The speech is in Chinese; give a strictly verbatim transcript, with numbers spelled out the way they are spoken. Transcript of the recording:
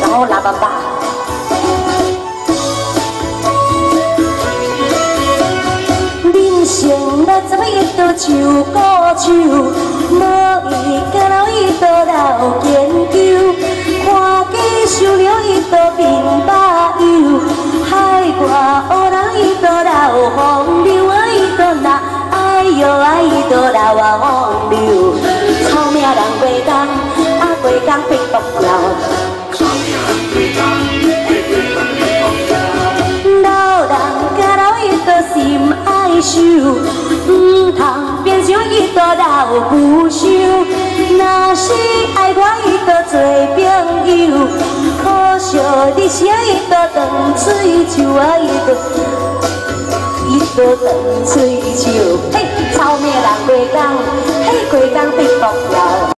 好喇叭叭。人生若怎么一道像古树，无伊甲老伊道老研究，看见受了伊道面巴油，海外乌人伊道老风流啊伊道那哎哟啊伊道老啊风流，草命人过工啊过工变毒药。 老人甲老伊都心爱受，唔通变成伊都老不休。若是爱我伊都做朋友，可惜你是伊都断嘴手啊，伊都伊都断嘴手。嘿，草命人过工，嘿过工变毒药。